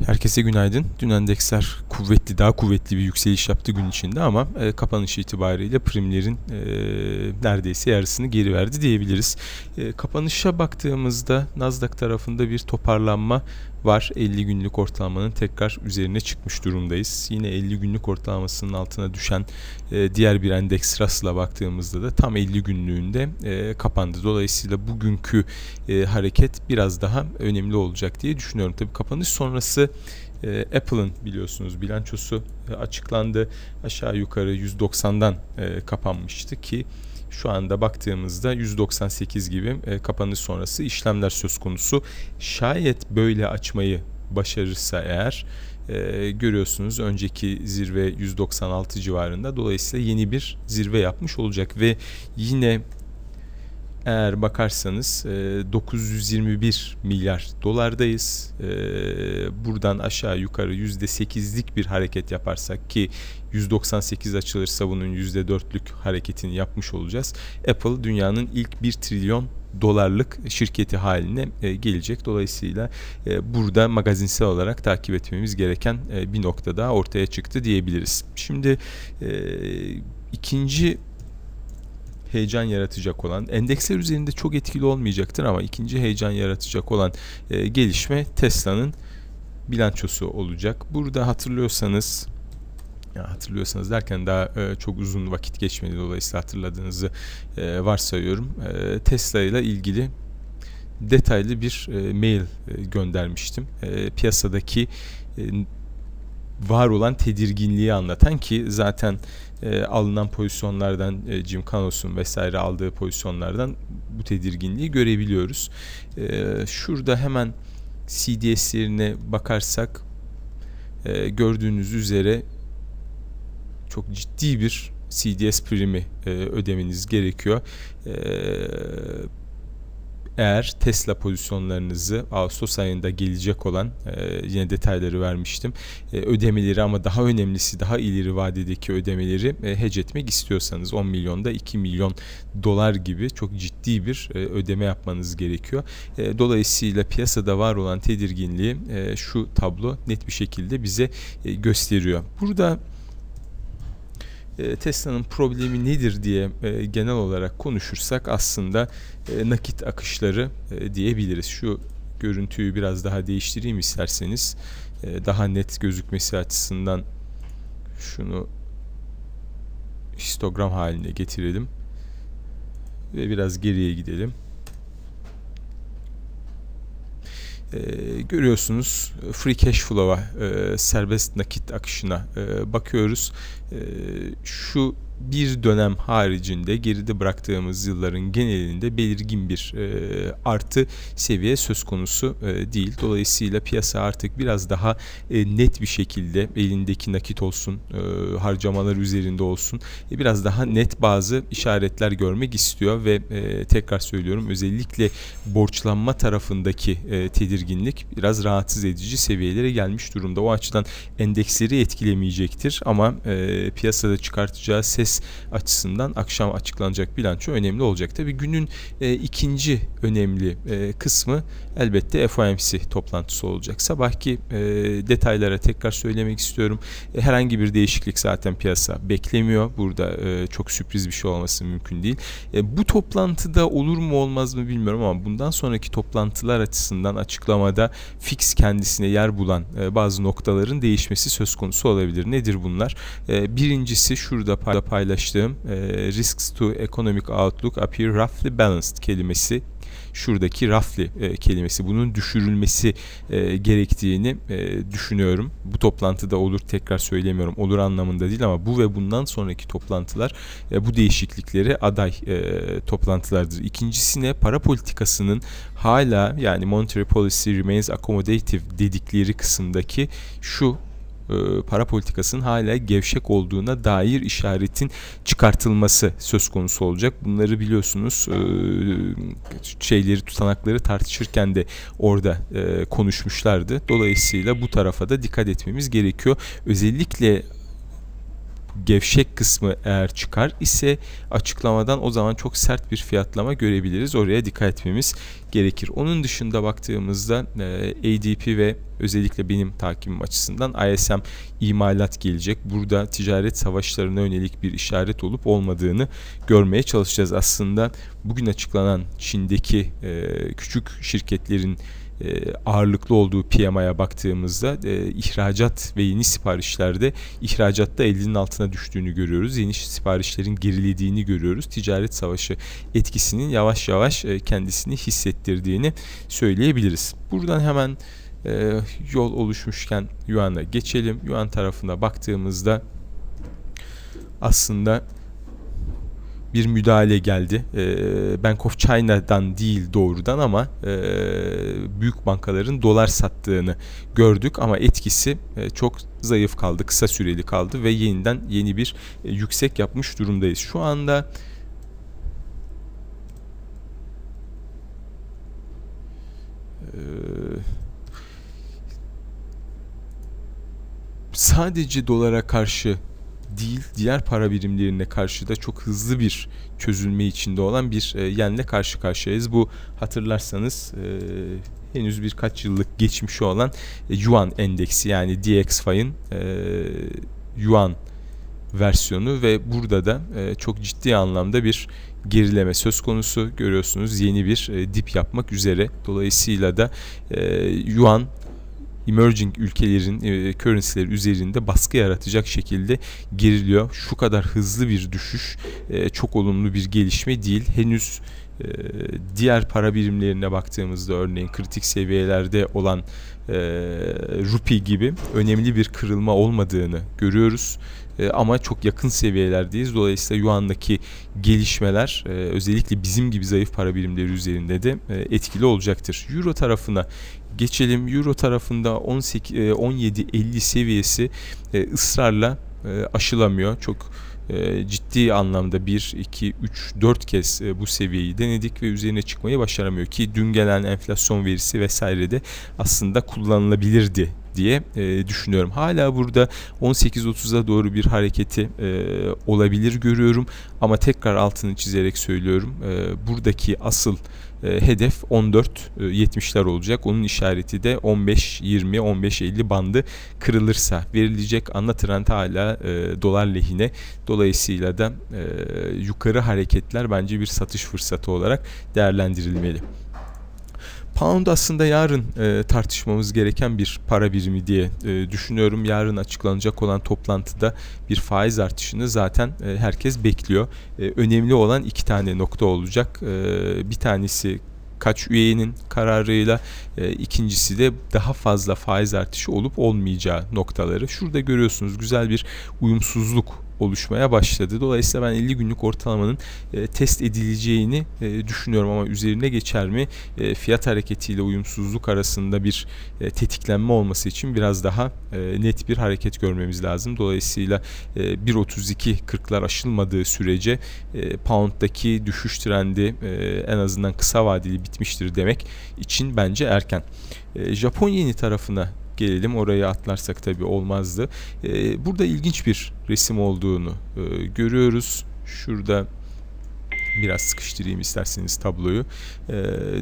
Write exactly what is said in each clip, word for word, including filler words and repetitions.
Herkese günaydın. Dün endeksler kuvvetli, daha kuvvetli bir yükseliş yaptı gün içinde ama e, kapanış itibariyle primlerin e, neredeyse yarısını geri verdi diyebiliriz. E, kapanışa baktığımızda Nasdaq tarafında bir toparlanma var. elli günlük ortalamanın tekrar üzerine çıkmış durumdayız. Yine elli günlük ortalamasının altına düşen e, diğer bir endeks Russell'a baktığımızda da tam elli günlüğünde e, kapandı. Dolayısıyla bugünkü e, hareket biraz daha önemli olacak diye düşünüyorum. Tabii kapanış sonrası e, Apple'ın biliyorsunuz bilançosu e, açıklandı. Aşağı yukarı yüz doksandan e, kapanmıştı ki şu anda baktığımızda yüz doksan sekiz gibi e, kapanış sonrası işlemler söz konusu. Şayet böyle açmayı başarırsa eğer e, görüyorsunuz önceki zirve yüz doksan altı civarında, dolayısıyla yeni bir zirve yapmış olacak ve yine eğer bakarsanız dokuz yüz yirmi bir milyar dolardayız. Buradan aşağı yukarı yüzde sekizlik bir hareket yaparsak ki yüz doksan sekiz açılırsa bunun yüzde dörtlük hareketini yapmış olacağız. Apple dünyanın ilk bir trilyon dolarlık şirketi haline gelecek. Dolayısıyla burada magazinsel olarak takip etmemiz gereken bir nokta daha ortaya çıktı diyebiliriz. Şimdi ikinci heyecan yaratacak olan, endeksler üzerinde çok etkili olmayacaktır ama ikinci heyecan yaratacak olan e, gelişme Tesla'nın bilançosu olacak. Burada hatırlıyorsanız, ya hatırlıyorsanız derken daha e, çok uzun vakit geçmedi, dolayısıyla hatırladığınızı e, varsayıyorum. E, Tesla ile ilgili detaylı bir e, mail e, göndermiştim. E, piyasadaki e, var olan tedirginliği anlatan, ki zaten e, alınan pozisyonlardan e, Jim Canos'un vesaire aldığı pozisyonlardan bu tedirginliği görebiliyoruz. E, şurada hemen C D S'lerine bakarsak e, gördüğünüz üzere çok ciddi bir C D S primi e, ödemeniz gerekiyor. E, Eğer Tesla pozisyonlarınızı Ağustos ayında gelecek olan e, yine detayları vermiştim. E, ödemeleri, ama daha önemlisi daha ileri vadedeki ödemeleri e, hedge etmek istiyorsanız on milyonda iki milyon dolar gibi çok ciddi bir e, ödeme yapmanız gerekiyor. E, dolayısıyla piyasada var olan tedirginliği e, şu tablo net bir şekilde bize e, gösteriyor. Burada Tesla'nın problemi nedir diye e, genel olarak konuşursak aslında e, nakit akışları e, diyebiliriz. Şu görüntüyü biraz daha değiştireyim isterseniz. E, daha net gözükmesi açısından şunu histogram haline getirelim ve biraz geriye gidelim. Ee, görüyorsunuz free cash flow'a, e, serbest nakit akışına e, bakıyoruz. E, şu bir dönem haricinde geride bıraktığımız yılların genelinde belirgin bir e, artı seviye söz konusu e, değil. Dolayısıyla piyasa artık biraz daha e, net bir şekilde elindeki nakit olsun, e, harcamalar üzerinde olsun, e, biraz daha net bazı işaretler görmek istiyor ve e, tekrar söylüyorum, özellikle borçlanma tarafındaki e, tedirginlik biraz rahatsız edici seviyelere gelmiş durumda. O açıdan endeksleri etkilemeyecektir ama e, piyasada çıkartacağı ses açısından akşam açıklanacak bilanço önemli olacak. Tabii günün e, ikinci önemli e, kısmı elbette F O M C toplantısı olacak. Sabahki e, detaylara tekrar söylemek istiyorum. E, herhangi bir değişiklik zaten piyasa beklemiyor. Burada e, çok sürpriz bir şey olması mümkün değil. E, bu toplantıda olur mu olmaz mı bilmiyorum ama bundan sonraki toplantılar açısından açıklamada fix kendisine yer bulan e, bazı noktaların değişmesi söz konusu olabilir. Nedir bunlar? E, birincisi şurada paylaştığım e, risks to economic outlook appear roughly balanced kelimesi. Şuradaki roughly e, kelimesi, bunun düşürülmesi e, gerektiğini e, düşünüyorum. Bu toplantıda olur, tekrar söylemiyorum, olur anlamında değil ama bu ve bundan sonraki toplantılar e, bu değişiklikleri aday e, toplantılardır. İkincisine para politikasının hala, yani monetary policy remains accommodative dedikleri kısımdaki şu para politikasının hala gevşek olduğuna dair işaretin çıkartılması söz konusu olacak. Bunları biliyorsunuz şeyleri, tutanakları tartışırken de orada konuşmuşlardı. Dolayısıyla bu tarafa da dikkat etmemiz gerekiyor. Özellikle gevşek kısmı eğer çıkar ise açıklamadan o zaman çok sert bir fiyatlama görebiliriz. Oraya dikkat etmemiz gerekir. Onun dışında baktığımızda A D P ve özellikle benim takibim açısından I S M imalat gelecek. Burada ticaret savaşlarına yönelik bir işaret olup olmadığını görmeye çalışacağız. Aslında bugün açıklanan Çin'deki küçük şirketlerin E, ağırlıklı olduğu P M I'ye baktığımızda e, ihracat ve yeni siparişlerde ihracatta ellinin altına düştüğünü görüyoruz. Yeni siparişlerin gerilediğini görüyoruz. Ticaret savaşı etkisinin yavaş yavaş e, kendisini hissettirdiğini söyleyebiliriz. Buradan hemen e, yol oluşmuşken Yuan'a geçelim. Yuan tarafına baktığımızda aslında bir müdahale geldi. E, Bank of China'dan değil doğrudan ama e, büyük bankaların dolar sattığını gördük ama etkisi e, çok zayıf kaldı, kısa süreli kaldı ve yeniden yeni bir e, yüksek yapmış durumdayız. Şu anda e, sadece dolara karşı değil, diğer para birimlerine karşı da çok hızlı bir çözülme içinde olan bir e, yenle karşı karşıyayız. Bu hatırlarsanız e, henüz birkaç yıllık geçmişi olan e, Yuan endeksi, yani D X F'in e, Yuan versiyonu ve burada da e, çok ciddi anlamda bir gerileme söz konusu. Görüyorsunuz yeni bir e, dip yapmak üzere. Dolayısıyla da e, Yuan emerging ülkelerin e, currency'leri üzerinde baskı yaratacak şekilde geriliyor. Şu kadar hızlı bir düşüş e, çok olumlu bir gelişme değil. Henüz e, diğer para birimlerine baktığımızda örneğin kritik seviyelerde olan e, rupi gibi önemli bir kırılma olmadığını görüyoruz. E, ama çok yakın seviyelerdeyiz. Dolayısıyla Yuan'daki gelişmeler e, özellikle bizim gibi zayıf para birimleri üzerinde de e, etkili olacaktır. Euro tarafına geçelim. Euro tarafında on sekiz on yedi elli seviyesi e, ısrarla e, aşılamıyor. Çok e, ciddi anlamda bir, iki, üç, dört kez e, bu seviyeyi denedik ve üzerine çıkmayı başaramıyor ki dün gelen enflasyon verisi vesaire de aslında kullanılabilirdi diye e, düşünüyorum. Hala burada on sekiz otuza doğru bir hareketi e, olabilir görüyorum ama tekrar altını çizerek söylüyorum. E, buradaki asıl e, hedef on dört yetmişler olacak. Onun işareti de on beş yirmi on beş elli bandı kırılırsa verilecek. Ana trend hala e, dolar lehine. Dolayısıyla da e, yukarı hareketler bence bir satış fırsatı olarak değerlendirilmeli. Pound aslında yarın e, tartışmamız gereken bir para birimi diye e, düşünüyorum. Yarın açıklanacak olan toplantıda bir faiz artışını zaten e, herkes bekliyor. E, önemli olan iki tane nokta olacak. E, bir tanesi kaç üyenin kararıyla, e, ikincisi de daha fazla faiz artışı olup olmayacağı noktaları. Şurada görüyorsunuz güzel bir uyumsuzluk oluşmaya başladı. Dolayısıyla ben elli günlük ortalamanın e, test edileceğini e, düşünüyorum ama üzerine geçer mi? E, fiyat hareketiyle uyumsuzluk arasında bir e, tetiklenme olması için biraz daha e, net bir hareket görmemiz lazım. Dolayısıyla e, bir otuz iki kırklar aşılmadığı sürece e, pound'daki düşüş trendi e, en azından kısa vadeli bitmiştir demek için bence erken. E, Japon yeni tarafına gelelim. Orayı atlarsak tabii olmazdı. Ee, burada ilginç bir resim olduğunu e, görüyoruz. Şurada biraz sıkıştırayım isterseniz tabloyu. Ee,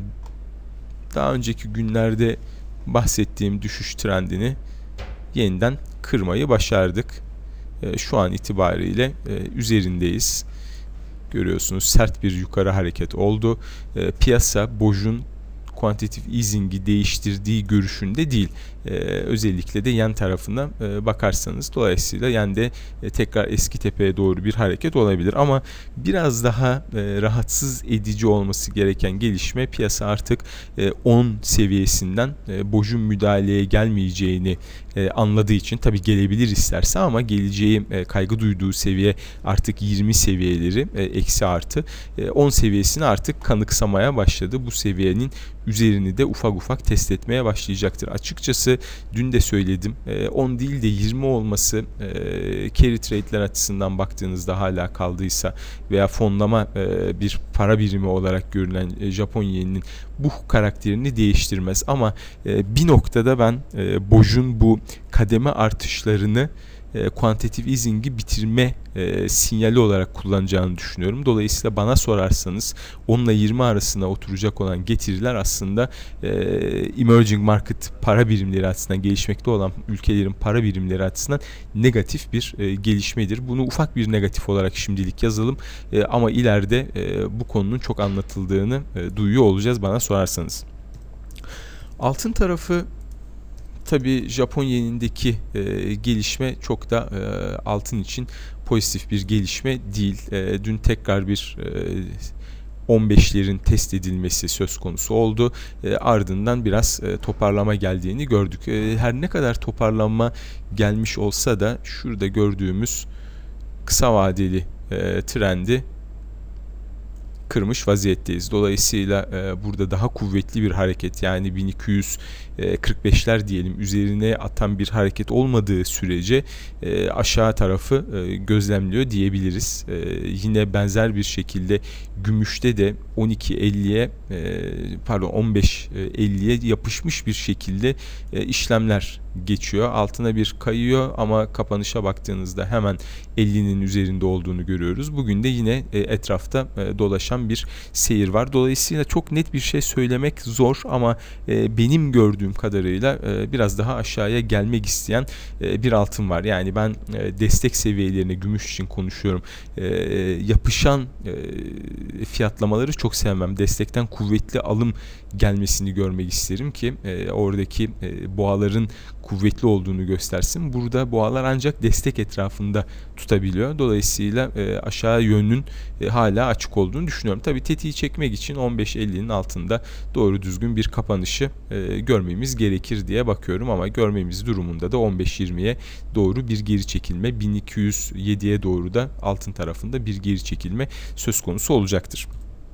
daha önceki günlerde bahsettiğim düşüş trendini yeniden kırmayı başardık. Ee, şu an itibariyle e, üzerindeyiz. Görüyorsunuz sert bir yukarı hareket oldu. Ee, piyasa Boj'un quantitative easing'i değiştirdiği görüşünde değil. Ee, özellikle de yen tarafına e, bakarsanız dolayısıyla yende e, tekrar eski tepeye doğru bir hareket olabilir ama biraz daha e, rahatsız edici olması gereken gelişme piyasa artık e, on seviyesinden e, Boj'un müdahaleye gelmeyeceğini e, anladığı için tabii gelebilir isterse ama geleceği e, kaygı duyduğu seviye artık yirmi seviyeleri e, eksi artı e, on seviyesini artık kanıksamaya başladı. Bu seviyenin üzerini de ufak ufak test etmeye başlayacaktır. Açıkçası dün de söyledim. on değil de yirmi olması carry trade'ler açısından baktığınızda hala kaldıysa veya fonlama bir para birimi olarak görülen Japon yeninin bu karakterini değiştirmez. Ama bir noktada ben Boj'un bu kademe artışlarını e, quantitative easing'i bitirme e, sinyali olarak kullanacağını düşünüyorum. Dolayısıyla bana sorarsanız on ile yirmi arasında oturacak olan getiriler aslında e, emerging market para birimleri açısından, gelişmekte olan ülkelerin para birimleri açısından negatif bir e, gelişmedir. Bunu ufak bir negatif olarak şimdilik yazalım e, ama ileride e, bu konunun çok anlatıldığını e, duyuyor olacağız bana sorarsanız. Altın tarafı, tabii Japon yenindeki e, gelişme çok da e, altın için pozitif bir gelişme değil. E, dün tekrar bir e, on beşlerin test edilmesi söz konusu oldu. E, ardından biraz e, toparlama geldiğini gördük. E, her ne kadar toparlanma gelmiş olsa da şurada gördüğümüz kısa vadeli e, trendi kırmış vaziyetteyiz. Dolayısıyla e, burada daha kuvvetli bir hareket, yani bin iki yüz kırk beşler diyelim üzerine atan bir hareket olmadığı sürece e, aşağı tarafı e, gözlemliyor diyebiliriz. E, yine benzer bir şekilde gümüşte de on iki elliye e, pardon on beş elliye yapışmış bir şekilde e, işlemler geçiyor. Altına bir kayıyor ama kapanışa baktığınızda hemen ellinin üzerinde olduğunu görüyoruz. Bugün de yine e, etrafta e, dolaşan bir seyir var. Dolayısıyla çok net bir şey söylemek zor ama e, benim gördüğüm kadarıyla e, biraz daha aşağıya gelmek isteyen e, bir altın var. Yani ben e, destek seviyelerine, gümüş için konuşuyorum, e, yapışan e, fiyatlamaları çok sevmem. Destekten kuvvetli alım gelmesini görmek isterim ki e, oradaki e, boğaların kuvvetli olduğunu göstersin. Burada boğalar ancak destek etrafında tutabiliyor. Dolayısıyla e, aşağı yönün e, hala açık olduğunu düşünüyorum. Tabii tetiği çekmek için on beş ellinin altında doğru düzgün bir kapanışı e, görmemiz gerekir diye bakıyorum ama görmemiz durumunda da on beş yirmiye doğru bir geri çekilme, bin iki yüz yediye doğru da altın tarafında bir geri çekilme söz konusu olacaktır.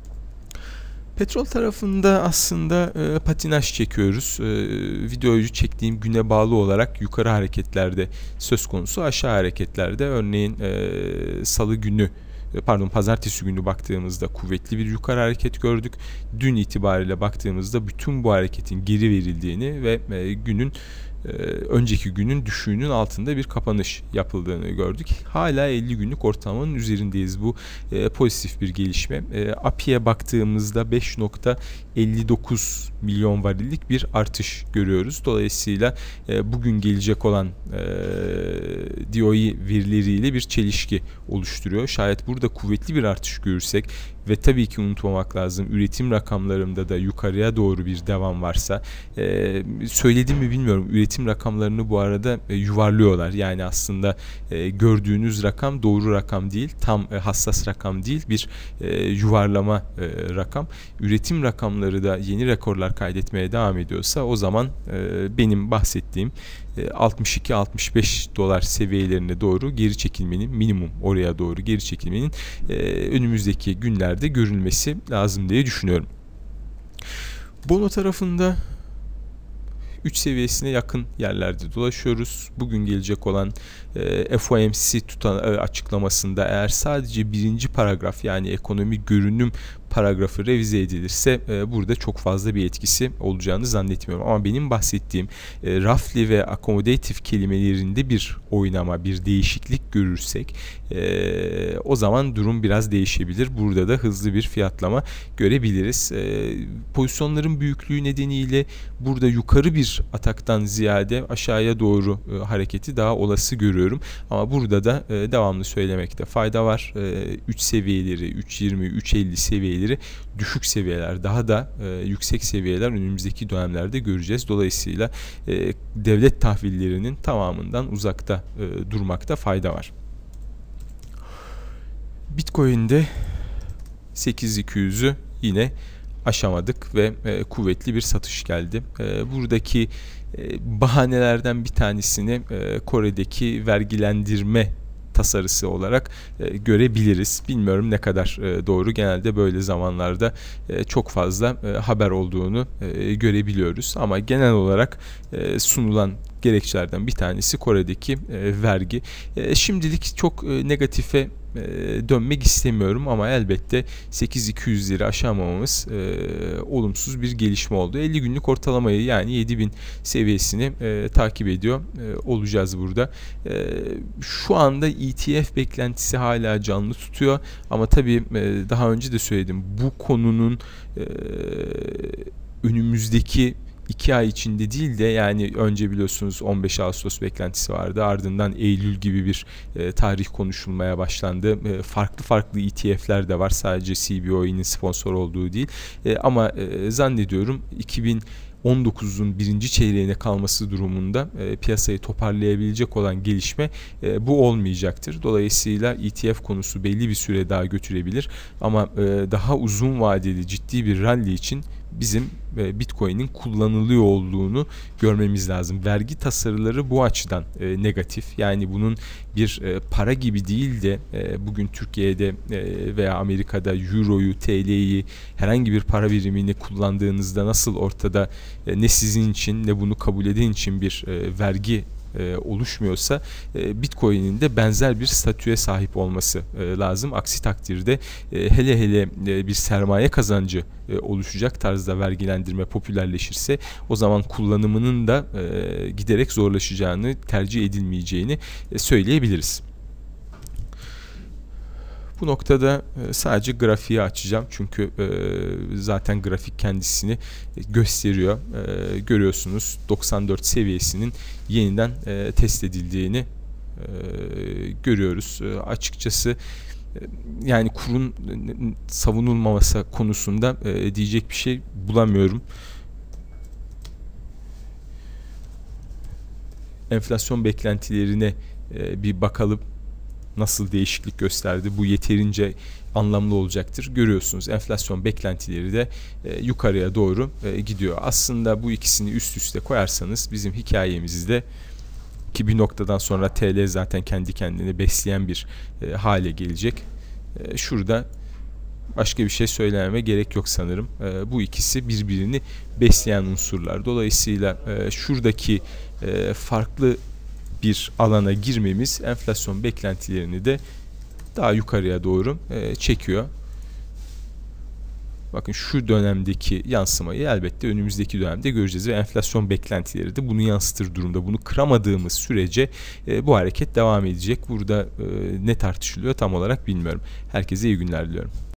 Petrol tarafında aslında e, patinaj çekiyoruz. E, videoyu çektiğim güne bağlı olarak yukarı hareketlerde söz konusu, aşağı hareketlerde örneğin e, salı günü pardon pazartesi günü baktığımızda kuvvetli bir yukarı hareket gördük. Dün itibariyle baktığımızda bütün bu hareketin geri verildiğini ve e, günün e, önceki günün düşüğünün altında bir kapanış yapıldığını gördük. Hala elli günlük ortalamanın üzerindeyiz. Bu e, pozitif bir gelişme. E, A P I'ye baktığımızda beş nokta elli dokuz milyon varillik bir artış görüyoruz. Dolayısıyla e, bugün gelecek olan e, D O E verileriyle bir çelişki oluşturuyor. Şayet burada kuvvetli bir artış görürsek ve tabii ki unutmamak lazım, üretim rakamlarında da yukarıya doğru bir devam varsa, e, söyledim mi bilmiyorum, üretim rakamlarını bu arada e, yuvarlıyorlar. Yani aslında e, gördüğünüz rakam doğru rakam değil, tam e, hassas rakam değil, bir e, yuvarlama e, rakam. Üretim rakamları da yeni rekorlar kaydetmeye devam ediyorsa o zaman e, benim bahsettiğim altmış iki altmış beş dolar seviyelerine doğru geri çekilmenin, minimum oraya doğru geri çekilmenin e, önümüzdeki günlerde görülmesi lazım diye düşünüyorum. Bono tarafında üç seviyesine yakın yerlerde dolaşıyoruz. Bugün gelecek olan e, F O M C tutan, e, açıklamasında eğer sadece birinci paragraf, yani ekonomi görünüm paragrafı revize edilirse e, burada çok fazla bir etkisi olacağını zannetmiyorum. Ama benim bahsettiğim e, roughly ve accommodative kelimelerinde bir oynama, bir değişiklik görürsek e, o zaman durum biraz değişebilir. Burada da hızlı bir fiyatlama görebiliriz. E, pozisyonların büyüklüğü nedeniyle burada yukarı bir ataktan ziyade aşağıya doğru e, hareketi daha olası görüyorum. Ama burada da e, devamlı söylemekte fayda var. E, üç seviyeleri, üç yirmi, üç elli seviyeleri düşük seviyeler, daha da e, yüksek seviyeler önümüzdeki dönemlerde göreceğiz. Dolayısıyla e, devlet tahvillerinin tamamından uzakta e, durmakta fayda var. Bitcoin'de sekiz bin iki yüzü yine aşamadık ve e, kuvvetli bir satış geldi. E, buradaki e, bahanelerden bir tanesini e, Kore'deki vergilendirme tasarısı olarak e, görebiliriz. Bilmiyorum ne kadar e, doğru. Genelde böyle zamanlarda e, çok fazla e, haber olduğunu e, görebiliyoruz. Ama genel olarak e, sunulan gerekçelerden bir tanesi Kore'deki e, vergi. E, şimdilik çok e, negatife e, dönmek istemiyorum ama elbette sekiz bin iki yüzleri aşamamamız e, olumsuz bir gelişme oldu. elli günlük ortalamayı yani yedi bin seviyesini e, takip ediyor e, olacağız burada. E, şu anda E T F beklentisi hala canlı tutuyor ama tabii e, daha önce de söyledim, bu konunun e, önümüzdeki iki ay içinde değil de, yani önce biliyorsunuz on beş Ağustos beklentisi vardı, ardından Eylül gibi bir e, tarih konuşulmaya başlandı. E, farklı farklı E T F'ler de var, sadece C B O E'nin sponsor olduğu değil e, ama e, zannediyorum iki bin on dokuzun birinci çeyreğine kalması durumunda e, piyasayı toparlayabilecek olan gelişme e, bu olmayacaktır. Dolayısıyla E T F konusu belli bir süre daha götürebilir ama e, daha uzun vadeli ciddi bir rally için bizim e, Bitcoin'in kullanılıyor olduğunu görmemiz lazım. Vergi tasarıları bu açıdan e, negatif. Yani bunun bir e, para gibi değil de e, bugün Türkiye'de e, veya Amerika'da Euro'yu, T L'yi, herhangi bir para birimini kullandığınızda nasıl ortada e, ne sizin için ne bunu kabul eden için bir e, vergi E, oluşmuyorsa e, Bitcoin'in de benzer bir statüye sahip olması e, lazım. Aksi takdirde e, hele hele e, bir sermaye kazancı e, oluşacak tarzda vergilendirme popülerleşirse o zaman kullanımının da e, giderek zorlaşacağını, tercih edilmeyeceğini e, söyleyebiliriz. Bu noktada sadece grafiği açacağım çünkü zaten grafik kendisini gösteriyor. Görüyorsunuz doksan dört seviyesinin yeniden test edildiğini görüyoruz. Açıkçası yani kurun savunulmaması konusunda diyecek bir şey bulamıyorum. Enflasyon beklentilerine bir bakalım. Nasıl değişiklik gösterdi? Bu yeterince anlamlı olacaktır. Görüyorsunuz enflasyon beklentileri de e, yukarıya doğru e, gidiyor. Aslında bu ikisini üst üste koyarsanız bizim hikayemizde, ki bir noktadan sonra T L zaten kendi kendini besleyen bir e, hale gelecek. E, şurada başka bir şey söylememe gerek yok sanırım. E, bu ikisi birbirini besleyen unsurlar. Dolayısıyla e, şuradaki e, farklı bir alana girmemiz enflasyon beklentilerini de daha yukarıya doğru e, çekiyor. Bakın şu dönemdeki yansımayı elbette önümüzdeki dönemde göreceğiz ve enflasyon beklentileri de bunu yansıtır durumda. Bunu kıramadığımız sürece e, bu hareket devam edecek. Burada e, ne tartışılıyor tam olarak bilmiyorum. Herkese iyi günler diliyorum.